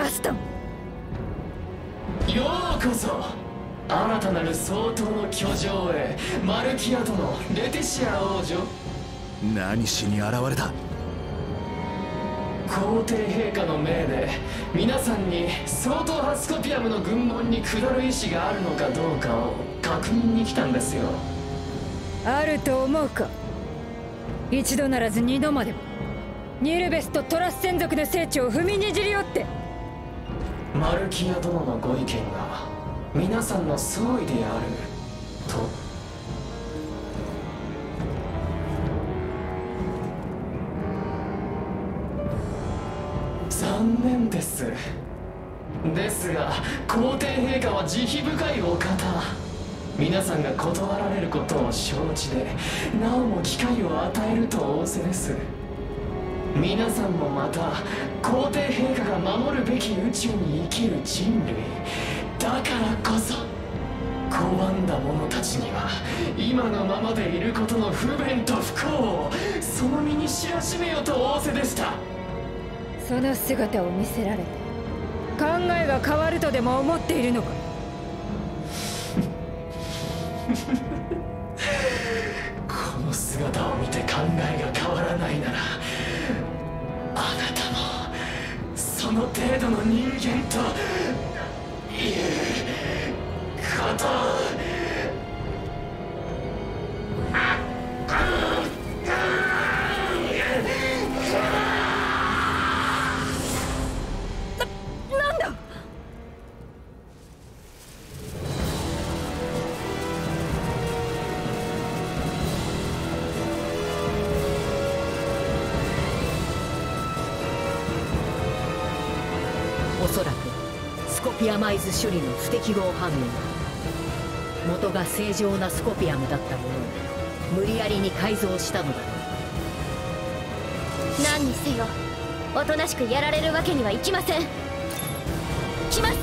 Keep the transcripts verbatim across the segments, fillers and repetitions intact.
ガストン。 ようこそ新たなる総統の居城へ、マルキア殿、レティシア王女。 何しに現れた？ 皇帝陛下の命で皆さんに総統ハスコピアムの軍門に下る意思があるのかどうかを確認に来たんですよ。 あると思うか。一度ならず二度までもニルベスとトラス専属の聖地を踏みにじりおって。 マルキア殿のご意見が皆さんの総意であると。残念です。ですが皇帝陛下は慈悲深いお方。皆さんが断られることを承知でなおも機会を与えると仰せです。皆さんもまた皇帝陛下が守るべき宇宙に生きる人類だからこそ、拒んだ者たちには今のままでいることの不便と不幸をその身に知らしめよと仰せでした。 その姿を見せられて考えが変わるとでも思っているのか。 この姿を見て考えが変わらないなら、あなたもその程度の人間ということを。 おそらくスコピアマイズ処理の不適合反応だ。元が正常なスコピアムだったものを無理やりに改造したのだろう。 何にせよおとなしくやられるわけにはいきません。来ます。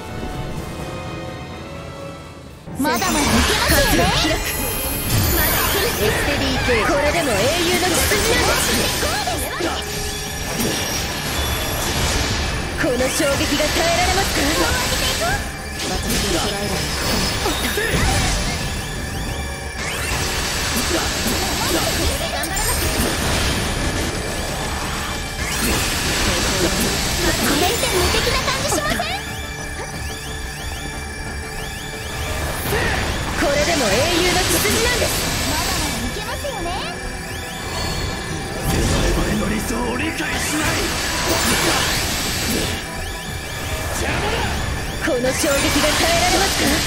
まだまだいけますよね。開く。まだいける。エステディーケー、これでも英雄の血筋なんです。この衝撃が耐えられますか。私を捉えられる。これって無敵な感じしません？これでも英雄の血筋なんです。まだまだいけますよね。 我々の理想を理解しない。邪魔だ。 この衝撃が耐えられますか。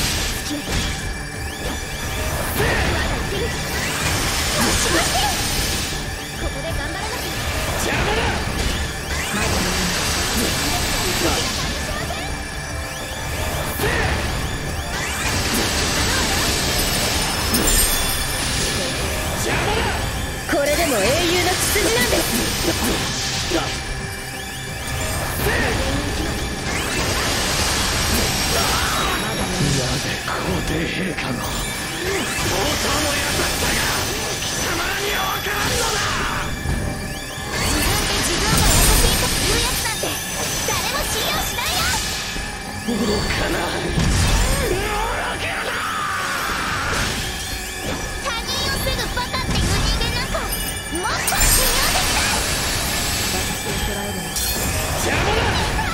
ここで頑張らなきゃ。 邪魔だ。 まだ邪魔だ。 これでも英雄の血筋なんです。 なぜ皇帝陛下の相当の優しさが貴様らには分からんのだ。 自分で自分が優しいと言うやつなんて誰も信用しないよ。 愚かな愚かな。 他人をすぐバカっていう人間なんかもっと信用できない。私を捉えるの。 邪魔だ。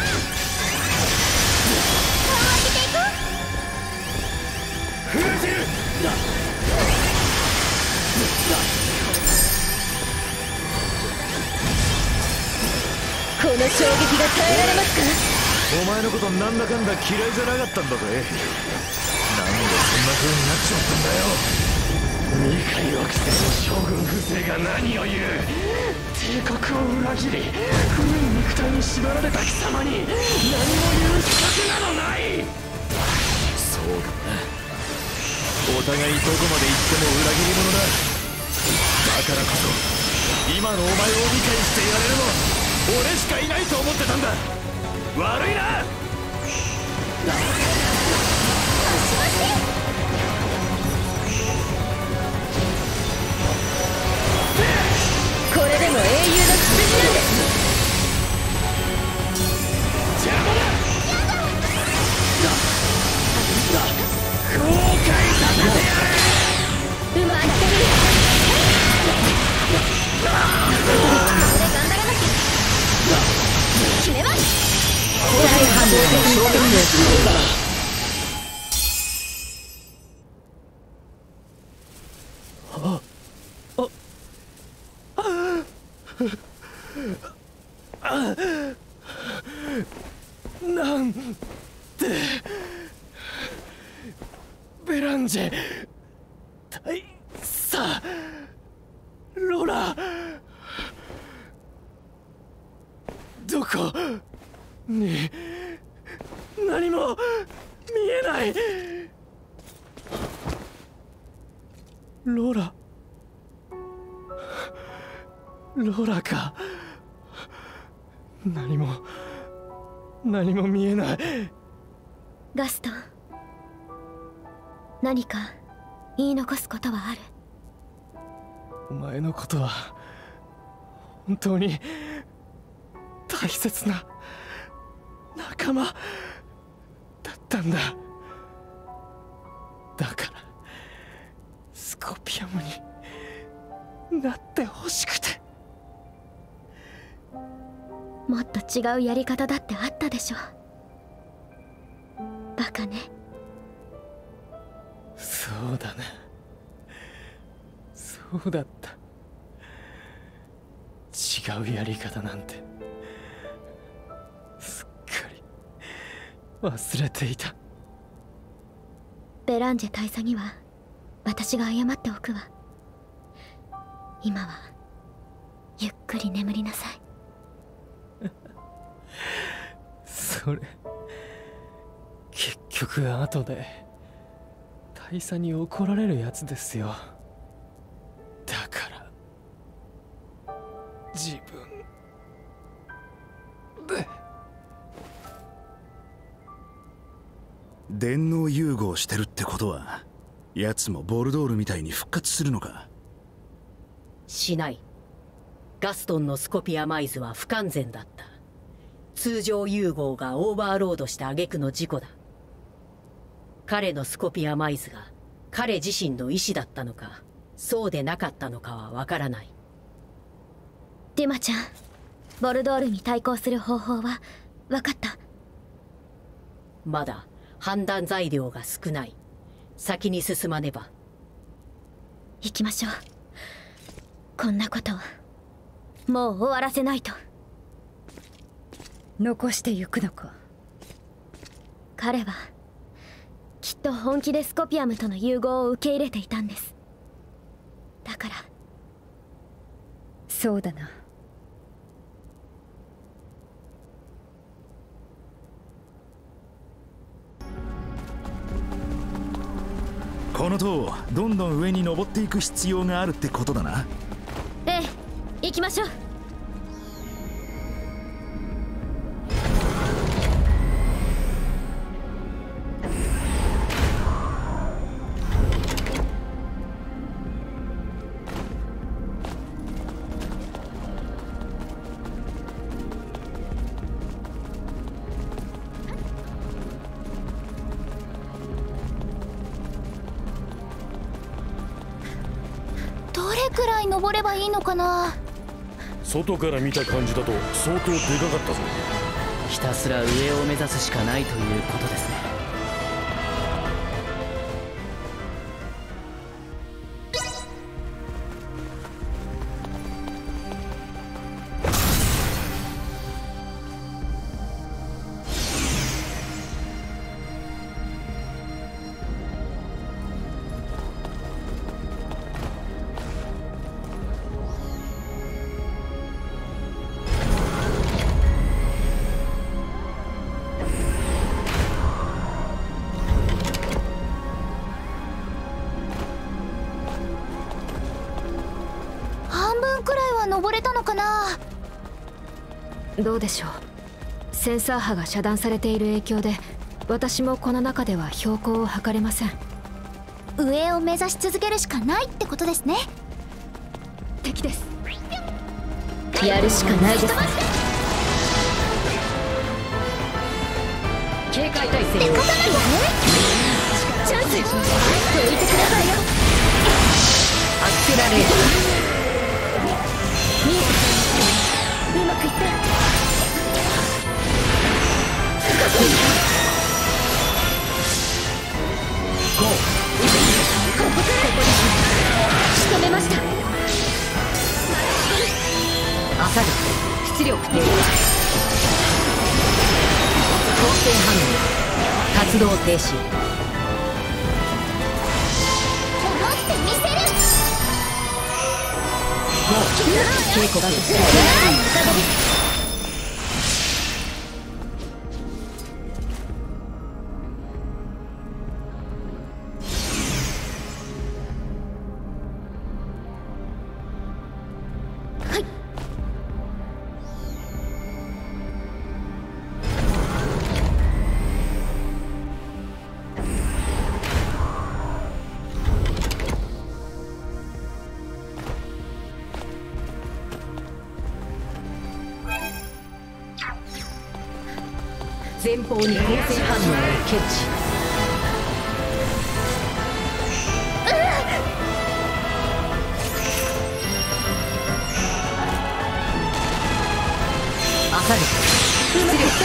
顔を上げていこう。 封じる。 この衝撃が耐えられますか。 お前のことなんだかんだ嫌いじゃなかったんだぜ。なんでそんな風になっちまったんだよ。未開惑星の将軍不正が何を言う。帝国を裏切り古い肉体に縛られた貴様に何も言う資格などない。そうだな。お互いどこまで行っても裏切り者だ。だからこそ今のお前を理解してやれるのは俺しかいないと思ってたんだ。悪いな。 これでも英雄の血筋なんです。 なんてベランジェ大佐ロラどこに何も見えない。ロラロラか。何も何も見えない。 ガストン、何か言い残すことはある？ お前のことは本当に大切な仲間だったんだ。だからスコピアムになってほしくて。 もっと違うやり方だってあったでしょ。バカね。 そうだね、そうだった。違うやり方なんてすっかり忘れていた。 ベランジェ大佐には私が謝っておくわ。今はゆっくり眠りなさい。 それ結局後で大佐に怒られるやつですよ。だから自分で。 電脳融合してるってことは奴もボルドールみたいに復活するのか？ しない。ガストンのスコピアマイズは不完全だった。通常融合がオーバーロードした挙句の事故だ。彼のスコピアマイズが彼自身の意志だったのかそうでなかったのかはわからない。 ディマちゃん、ボルドールに対抗する方法は分かった？ まだ判断材料が少ない。先に進まねば。 行きましょう。こんなこともう終わらせないと。 残してゆくのか？ 彼はきっと本気でスコピアムとの融合を受け入れていたんです。だから。 そうだな。 この塔どんどん上に登っていく必要があるってことだな。 ええ、行きましょう。どれくらい登ればいいのかな。 外から見た感じだと相当でかかったぞ。 ひたすら上を目指すしかないということですね。 登れたのかな。 どうでしょう。センサー波が遮断されている影響で私もこの中では標高を測れません。 上を目指し続けるしかないってことですね。 敵です。 やるしかないですね。 警戒態勢を。 チャンス。どいてくださいよ。 アクセラレーター。 うまくいった。 焦る出力低下光線反応活動停止警告前方に光線反応を検知焦る出力低下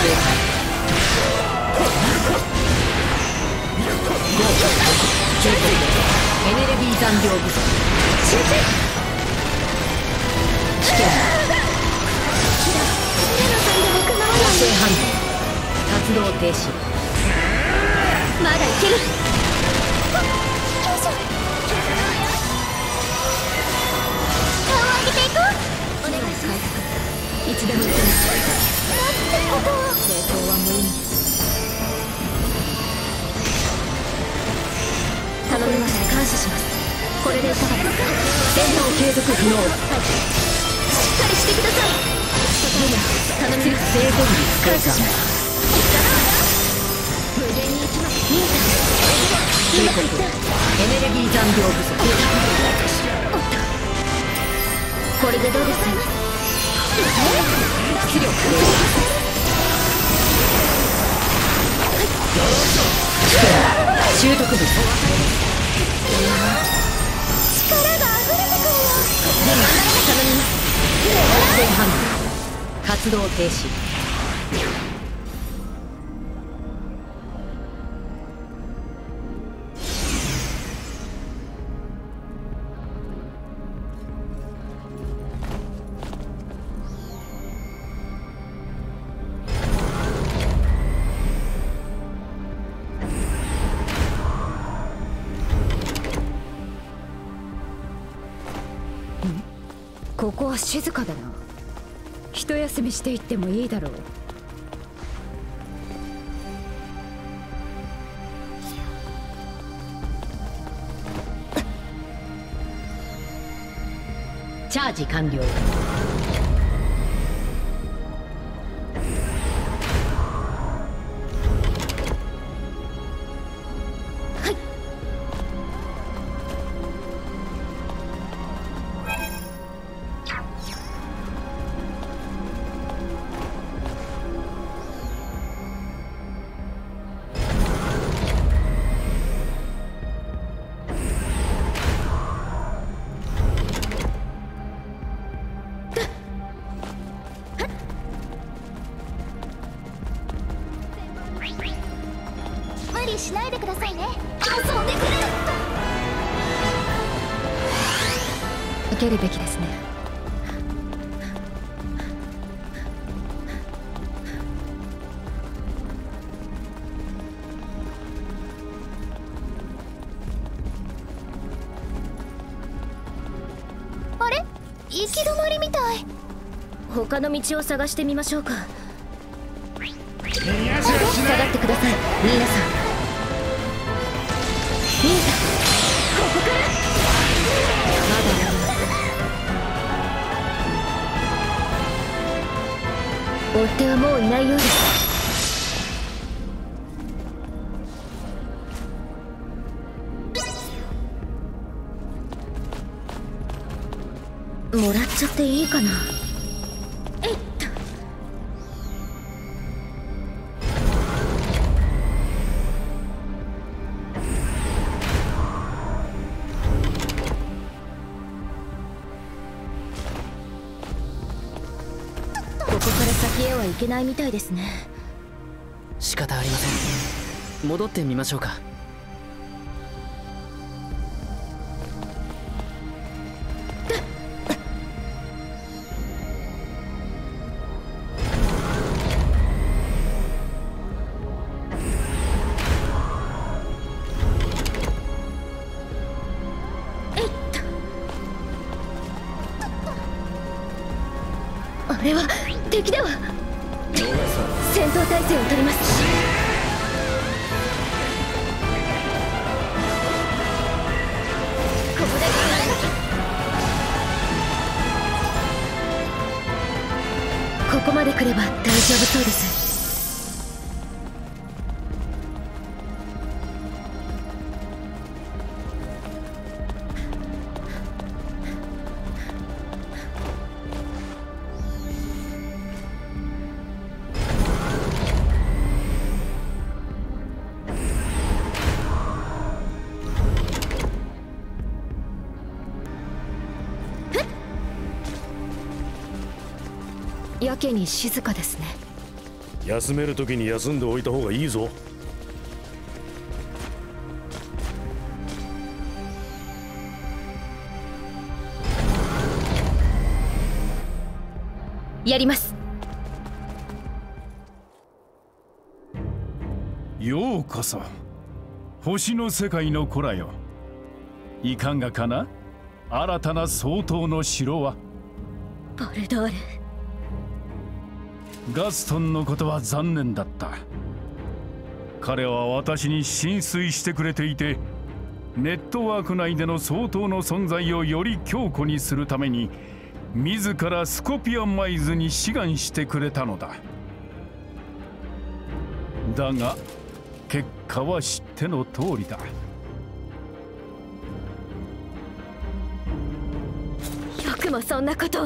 警告エネルギー残量不足危険光線反応活動停止まだいける顔を上げていこうお願いしますいつでも行きますなんてことを成功は無意味です頼みまして感謝しますこれでいかがですか戦闘継続不能しっかりしてください頼みます成功率感謝します無限に行きます警告エネルギー残量不足これでどうです出力習得物力が溢れてくるよ頼みます前半活動停止ここは静かだな。一休みしていってもいいだろう。 チャージ完了無理しないでくださいね。遊んでくれ。 受けるべきですね。 あれ？行き止まりみたい。他の道を探してみましょうか。下がってください、ミーナさん。ミーナさん、ここからまだ追っ手はもういないようです。もらっちゃっていいかな。えっとここから先へは行けないみたいですね。 仕方ありません。戻ってみましょうか。 あれは敵だわ。戦闘態勢を取ります。ここで離れなきゃ。ここまで来れば大丈夫そうです。やけに静かですね。 休める時に休んでおいた方がいいぞ。 やります。 ようこそ星の世界の子らよ。いかがかな、新たな総統の城は。 バルドール、 ガストンのことは残念だった。彼は私に心酔してくれていて、ネットワーク内での総統の存在をより強固にするために自らスコピアマイズに志願してくれたのだ。だが結果は知っての通りだ。 よくもそんなことを。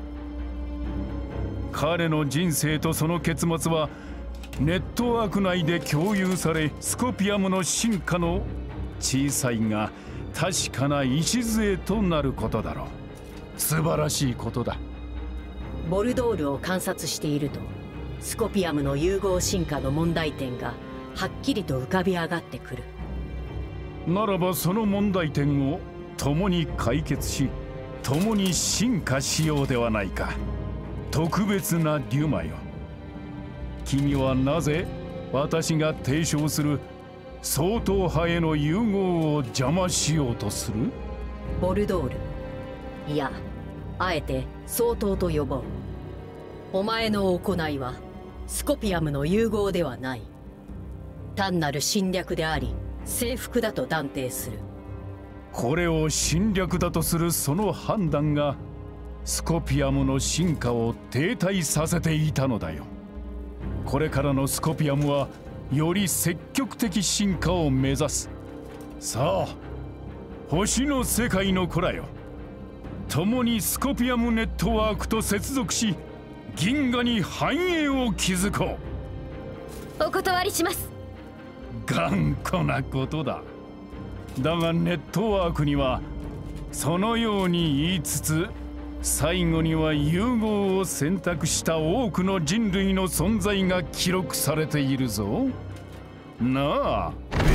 彼の人生とその結末はネットワーク内で共有され、スコピアムの進化の小さいが確かな礎となることだろう。素晴らしいことだ。 ボルドールを観察していると、スコピアムの融合進化の問題点がはっきりと浮かび上がってくる。 ならばその問題点を共に解決し、共に進化しようではないか。特別なデュマよ。君はなぜ私が提唱する総統派への融合を邪魔しようとする？ ボルドール、いや、あえて総統と呼ぼう。お前の行いはスコピアムの融合ではない。単なる侵略であり征服だと断定する。 これを侵略だとするその判断がスコピアムの進化を停滞させていたのだよ。これからのスコピアムはより積極的進化を目指す。さあ、星の世界の子らよ、共にスコピアムネットワークと接続し、銀河に繁栄を築こう。お断りします。 頑固なことだ。だがネットワークにはそのように言いつつ、最後には融合を選択した多くの人類の存在が記録されているぞ。なあ。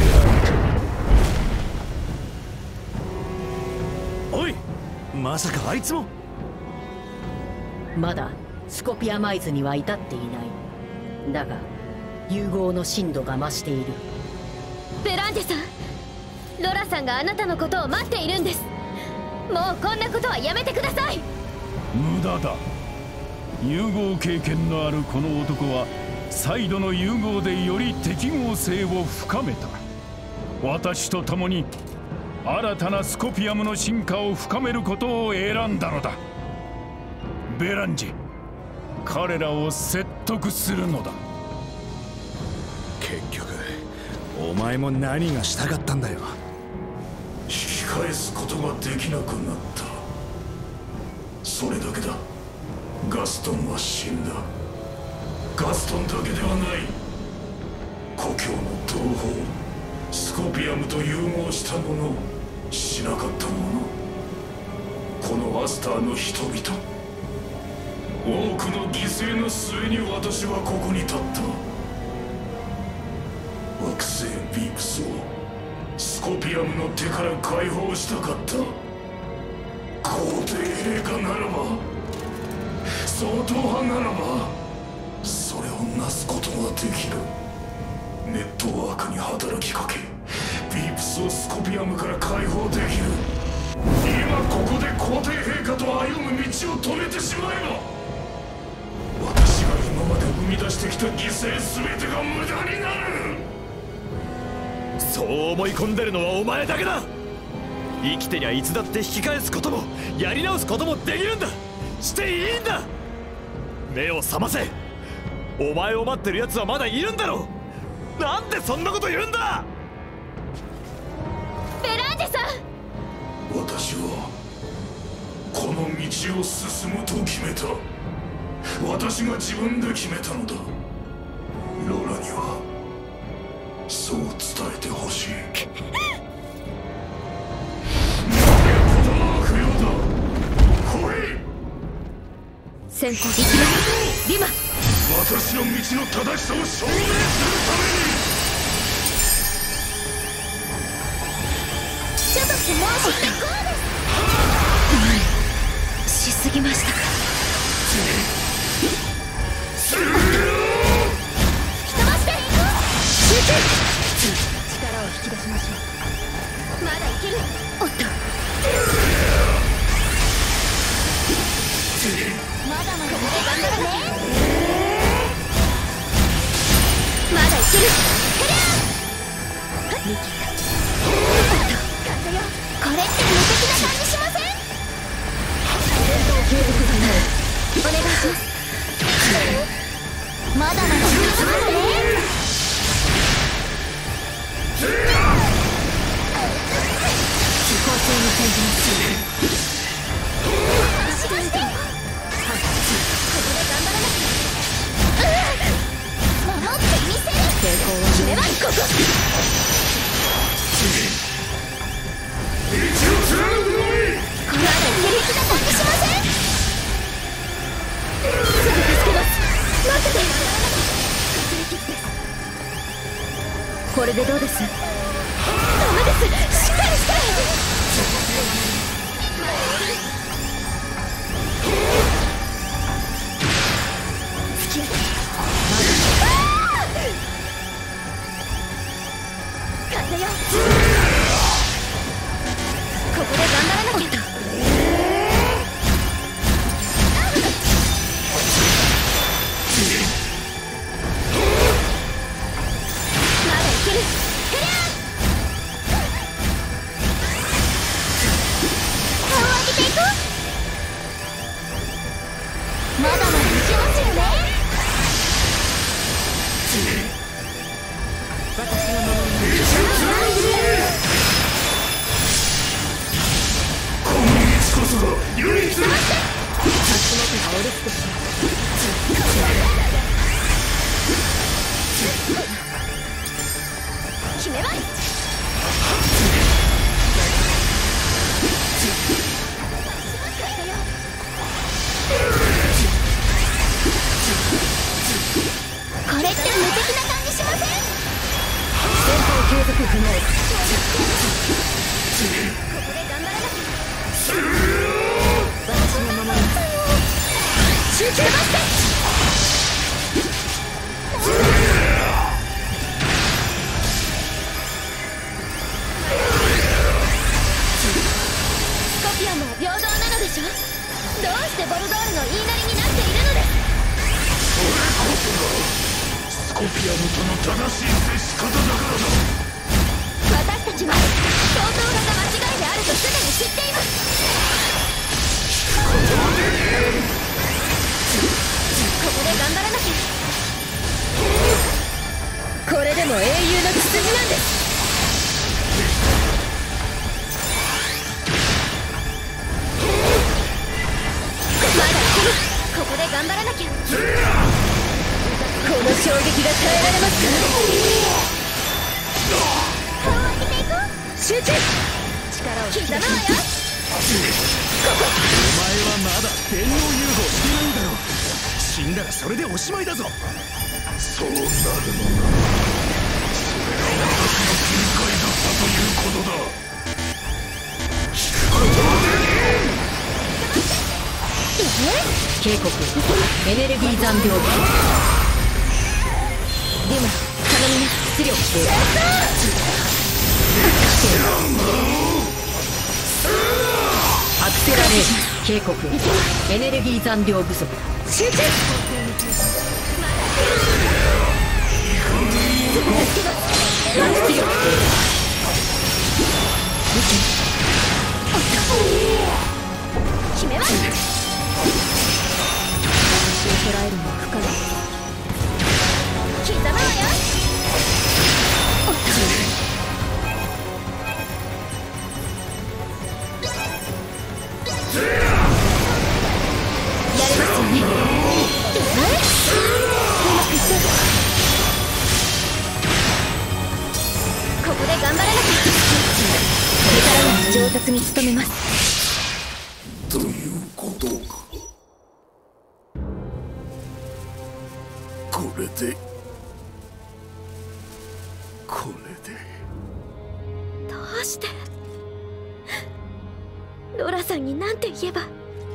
おい、まさかあいつも。 まだスコピアマイズには至っていない。だが融合の深度が増している。 ベランジェさん、ロラさんがあなたのことを待っているんです。もうこんなことはやめてください。 無駄だ。融合経験のあるこの男は再度の融合でより適合性を深めた。私と共に新たなスコピアムの進化を深めることを選んだのだ。ベランジ、彼らを説得するのだ。 結局お前も何がしたかったんだよ。 引き返すことができなくなった。それだけだ。ガストンは死んだ。ガストンだけではない。故郷の同胞、スコピアムと融合したもの、しなかったもの、このアスターの人々、多くの犠牲の末に私はここに立った。惑星ビープスをスコピアムの手から解放したかった。皇帝陛下ならば、総統派ならば、それをなすことができる。ネットワークに働きかけ、ビープスをスコピアムから解放できる。今ここで皇帝陛下と歩む道を止めてしまえば、 み出してきた犠牲全てが無駄になる。 そう思い込んでるのはお前だけだ。生きてりゃいつだって引き返すこともやり直すこともできるんだ。していいんだ。目を覚ませ。お前を待ってる奴はまだいるんだろう。なんでそんなこと言うんだ。 ベラージェさん、 私はこの道を進むと決めた。私が自分で決めたのだ。ロラにはそう伝えてほしい。 先行できますリマ。 私の道の正しさを証明するために。 ちょっとしてもうしってこうです。しすぎましたか。吹き飛ばして集中。力を引き出しましょう。まだいける。おっと、まだまだ頑張るね。まだいける。見切った。風よ、これって無敵な感じしません？戦闘継続可能。お願いします。まだまだいけますね。交通に転じます。走らせて。守ってみせる。成功は決めます。こここれまで手引きな感じしません？すぐ助けます。待ってて。これでどうです？ダメです。しっかりして。風よ、ここで頑張らなきゃ。まだいける。顔を上げていこう。まだまだいけますよね。私のものにこの道こそが唯一。 足元がおるってしまう。決めます。これって無敵な感じしません？戦闘継続不能。ここで頑張らなきゃ。私のままに集中して。スコピアも平等なのでしょ。どうしてボルドールの言いなりになっているのです。 それこそがスコピアムとの正しい接し方だからだ。 私たちは相当派が間違いであるとすでに知っています。ここで頑張らなきゃ。これでも英雄の血筋なんです。まだいける。ここで頑張らなきゃ。この衝撃が耐えられますか？顔を上げていこう。集中。力を刻むわよ。ここ。 お前はまだ電脳融合してないんだろ。死んだらそれでおしまいだぞ。 そうなるのならそれが私の見解だったということだ。聞くことはできん。 警告。エネルギー残量部。でも頼みます。出力している。アクセラレーション。警告。エネルギー残量不足。 集中。まだ決めます。私を捉えるのは不可能。刻むわよ。やれますよね。うまくいってここで頑張らなきゃ。これからは上達に努めます。 ということか。これでこれでどうしてロラさんに何て言えば。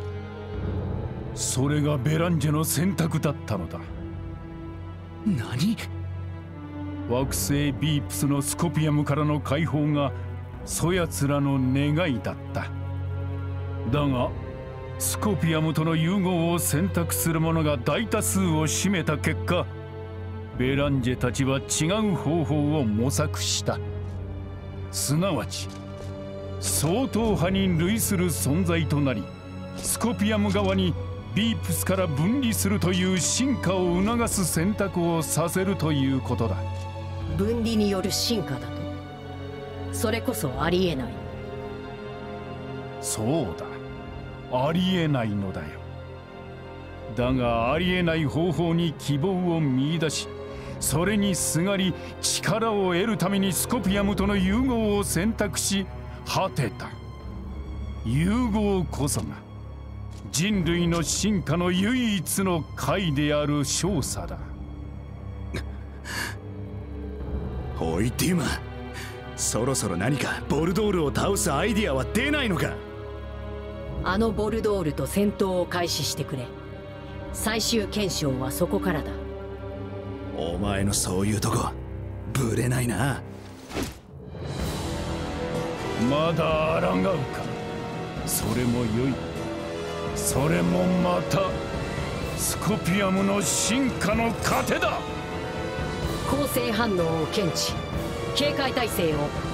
それがベランジェの選択だったのだ。 何？ 惑星ビープスのスコピアムからの解放がそやつらの願いだった。だがスコピアムとの融合を選択する者が大多数を占めた結果、ベランジェたちは違う方法を模索した。すなわち総統派に類する存在となり、スコピアム側にビープスから分離するという進化を促す選択をさせるということだ。 分離による進化だと？それこそありえない。 そうだ、ありえないのだよ。だがありえない方法に希望を見出し、それにすがり力を得るためにスコピアムとの融合を選択し果てた。融合こそが人類の進化の唯一の解である勝者だ。 おいディマ、そろそろ何かボルドールを倒すアイディアは出ないのか？ あのボルドールと戦闘を開始してくれ。最終検証はそこからだ。 お前のそういうとこぶれないな。 まだ抗うか。それもよい。それもまたスコピアムの進化の糧だ。 構成反応を検知、警戒態勢を。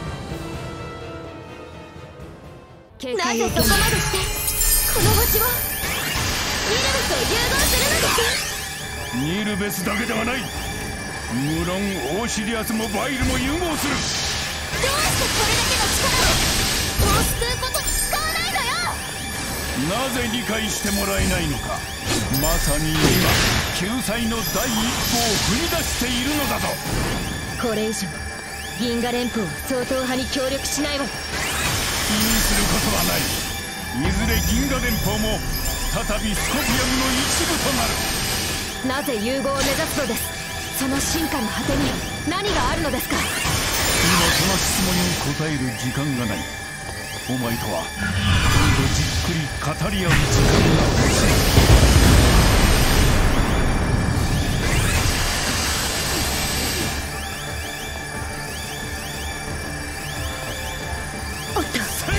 なぜそこまでしてこの星をニルベスを誘導するのですか？ ニルベスだけではない。無論オーシリアスもバイルも融合する。 どうしてこれだけの力をもう救うことに使わないのよ。 なぜ理解してもらえないのか。まさに今救済の第一歩を踏み出しているのだぞ。 これ以上銀河連邦は総統派に協力しないわ。 気にすることはない。いずれ銀河連邦も再びスコピアムの一部となる。 なぜ融合を目指すのです。その進化の果てに何があるのですか？ 今その質問に答える時間がない。お前とは今度じっくり語り合う時間が欲しい。 おっと、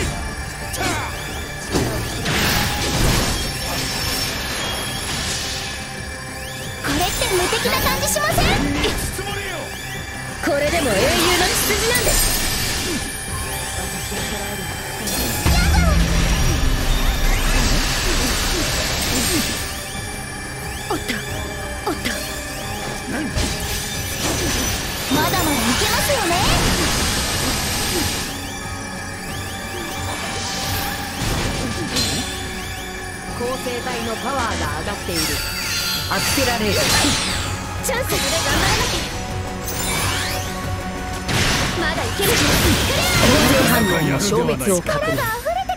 これって無敵な感じしません？これでも英雄の血筋なんです。おっとおっと、まだまだいけますよね。 構成体のパワーが上がっている。アクセラレーション。 チャンスで頑張らなきゃ。まだいける。 構成反応の消滅を確認。 力が溢れてくるよ。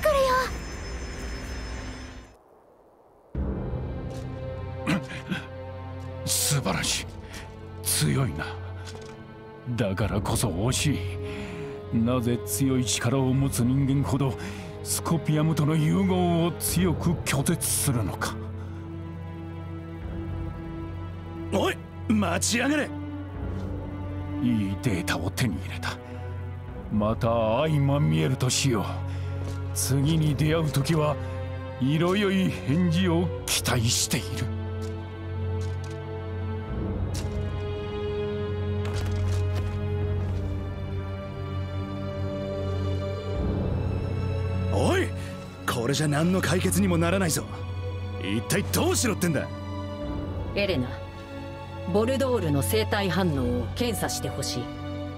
素晴らしい。強いな。だからこそ惜しい。なぜ強い力を持つ人間ほどスコピアムとの融合を強く拒絶するのか。 おい、待ちやがれ。 いいデータを手に入れた。また相まみえるとしよう。次に出会う時は色よい返事を期待している。 れじゃ何の解決にもならないぞ。一体どうしろってんだ。 エレナ、ボルドールの生体反応を検査してほしい。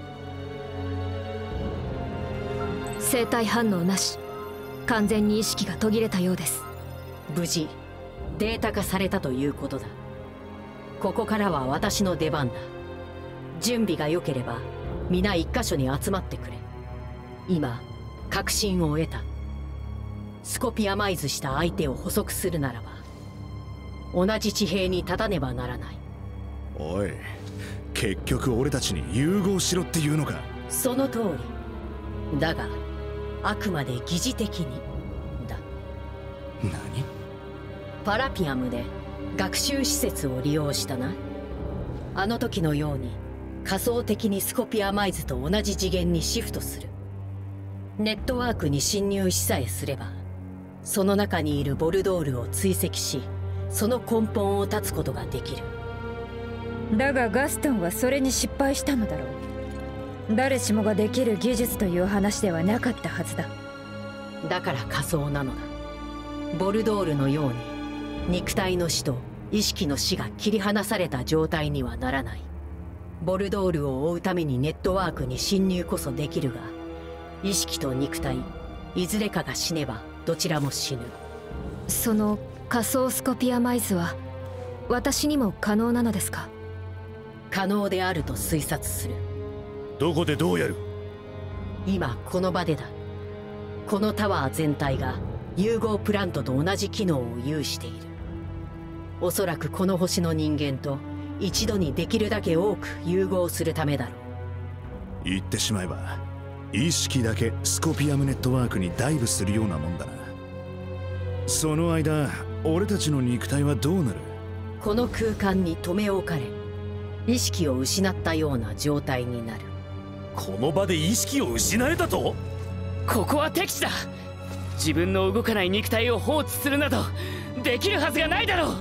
生体反応なし。完全に意識が途切れたようです。 無事データ化されたということだ。ここからは私の出番だ。準備が良ければ皆一箇所に集まってくれ。今確信を得た。スコピアマイズした相手を捕捉するならば同じ地平に立たねばならない。 おい、結局俺たちに融合しろっていうのか。 その通りだがあくまで疑似的にだ。 何？ パラピアムで学習施設を利用したな。あの時のように仮想的にスコピアマイズと同じ次元にシフトする。ネットワークに侵入しさえすればその中にいるボルドールを追跡しその根本を断つことができる。 だがガストンはそれに失敗したのだろう。誰しもができる技術という話ではなかったはずだ。 だから仮想なのだ。ボルドールのように肉体の死と意識の死が切り離された状態にはならない。ボルドールを追うためにネットワークに侵入こそできるが意識と肉体いずれかが死ねばどちらも死ぬ。 その仮想スコピアマイズは私にも可能なのですか？ 可能であると推察する。 どこでどうやる？ 今この場でだ。このタワー全体が融合プラントと同じ機能を有している。おそらくこの星の人間と一度にできるだけ多く融合するためだろう。 言ってしまえば意識だけスコピアムネットワークにダイブするようなもんだな。その間俺たちの肉体はどうなる？ この空間に留め置かれ意識を失ったような状態になる。 この場で意識を失えたと？ ここは敵地だ。自分の動かない肉体を放置するなどできるはずがないだろう。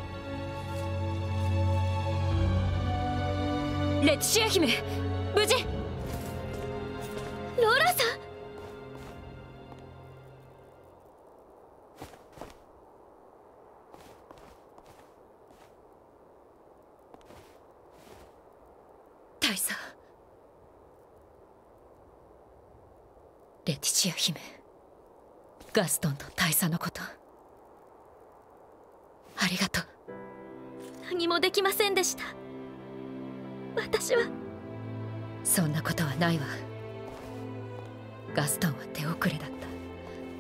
レティシア姫、無事。 ローラさん。 大佐。レティシア姫、ガストンと大佐のことありがとう。 何もできませんでした。私は。 そんなことはないわ。ガストンは手遅れだった。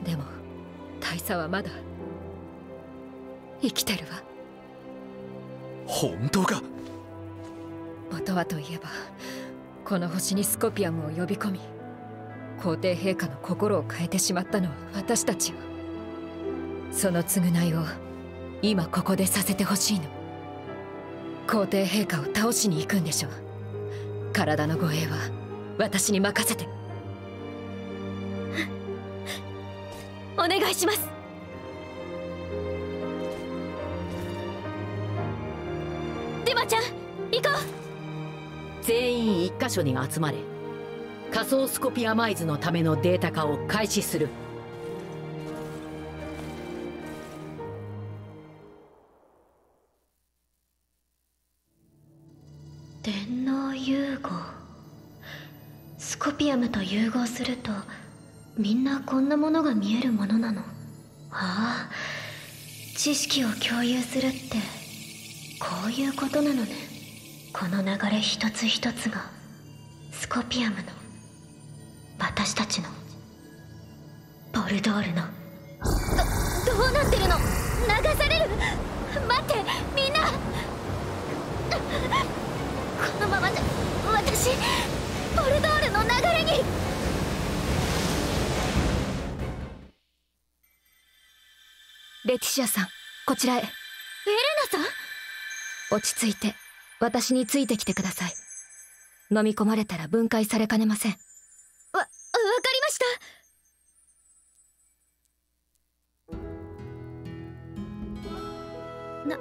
でも大佐はまだ生きてるわ。 本当か？ 元はといえばこの星にスコピアムを呼び込み皇帝陛下の心を変えてしまったのは私たちよ。その償いを今ここでさせてほしいの。皇帝陛下を倒しに行くんでしょう。体の護衛は私に任せて。 お願いします。デマちゃん行こう。 全員一箇所に集まれ。仮想スコピアマイズのためのデータ化を開始する。 電脳融合。スコピアムと融合するとみんなこんなものが見えるものなの。ああ、知識を共有するってこういうことなのね。この流れ一つ一つがスコピアムの、私たちの、ボルドールの。ど、どうなってるの？流される？待って、みんな！このままじゃ私ボルドールの流れに。 レティシアさん、こちらへ。エレナさん？ 落ち着いて私についてきてください。飲み込まれたら分解されかねません。 わ、わかりました。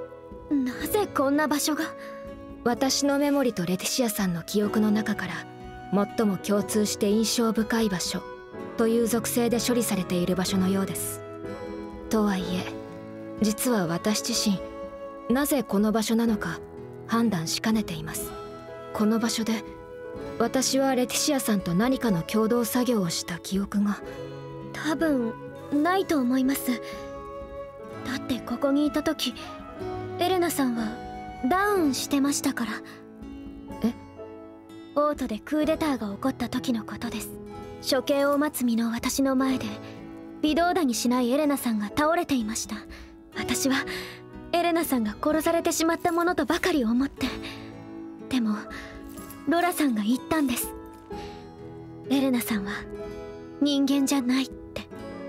な、なぜこんな場所が？ 私のメモリとレティシアさんの記憶の中から最も共通して印象深い場所という属性で処理されている場所のようです。 とはいえ実は私自身なぜこの場所なのか判断しかねています。この場所で私はレティシアさんと何かの共同作業をした記憶が多分ないと思います。だってここにいた時エレナさんはダウンしてましたから。 え？ オートでクーデターが起こった時のことです。処刑を待つ身の私の前で微動だにしないエレナさんが倒れていました。私はエレナさんが殺されてしまったものとばかり思って。でもロラさんが言ったんです。エレナさんは人間じゃないって。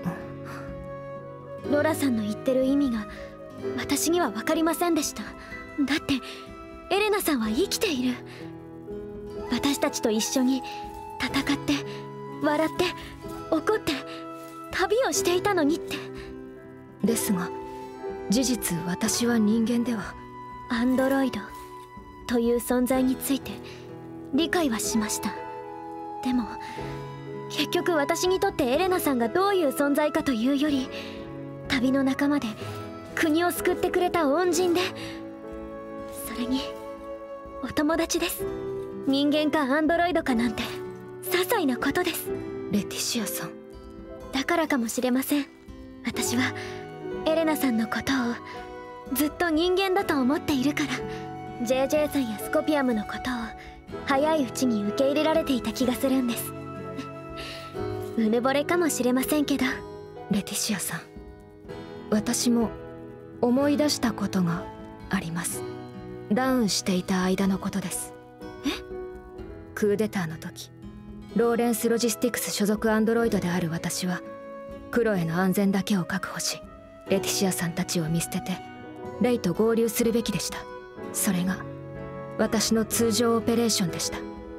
ロラさんの言ってる意味が私には分かりませんでした。だってエレナさんは生きている。私たちと一緒に戦って笑って怒って旅をしていたのにって。 ですが事実私は人間では。 アンドロイドという存在について理解はしました。でも結局私にとってエレナさんがどういう存在かというより、旅の仲間で国を救ってくれた恩人で、それにお友達です。人間かアンドロイドかなんて些細なことです。 レティシアさん。 だからかもしれません。私はエレナさんのことをずっと人間だと思っているから、 ジェイジェイ さんやスコピアムのことを早いうちに受け入れられていた気がするんです。うぬぼれかもしれませんけど。 レティシアさん、私も思い出したことがあります。ダウンしていた間のことです。 え？ クーデターの時、ローレンス・ロジスティクス所属アンドロイドである私はクロエの安全だけを確保し、レティシアさんたちを見捨ててレイと合流するべきでした。それが私の通常オペレーションでした。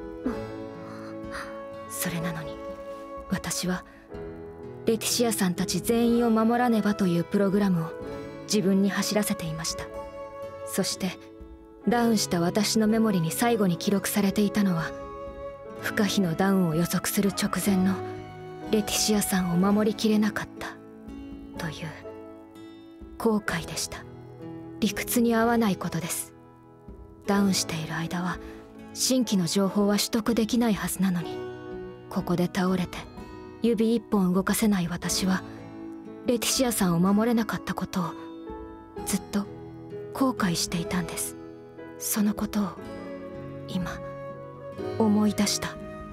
それなのに私はレティシアさんたち全員を守らねばというプログラムを自分に走らせていました。そしてダウンした私のメモリに最後に記録されていたのは、不可避のダウンを予測する直前のレティシアさんを守りきれなかったという後悔でした。理屈に合わないことです。ダウンしている間は新規の情報は取得できないはずなのに、ここで倒れて指一本動かせない私はレティシアさんを守れなかったことをずっと後悔していたんです。そのことを今思い出した。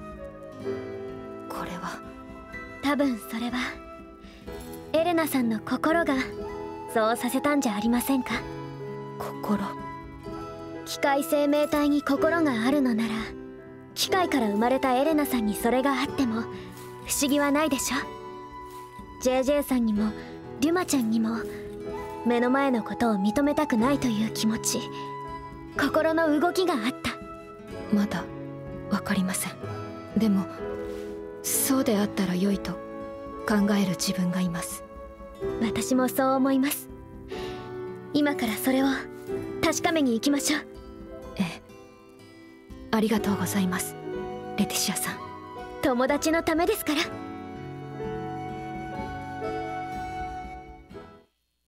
これは多分それはエレナさんの心がそうさせたんじゃありませんか。 心？ 機械生命体に心があるのなら、機械から生まれたエレナさんにそれがあっても不思議はないでしょ。 ジェイジェイ さんにもデュマちゃんにも目の前のことを認めたくないという気持ち、心の動きがあった。 まだわかりません。でもそうであったら良いと考える自分がいます。 私もそう思います。今からそれを確かめに行きましょう。 ええ、ありがとうございますレティシアさん。 友達のためですから。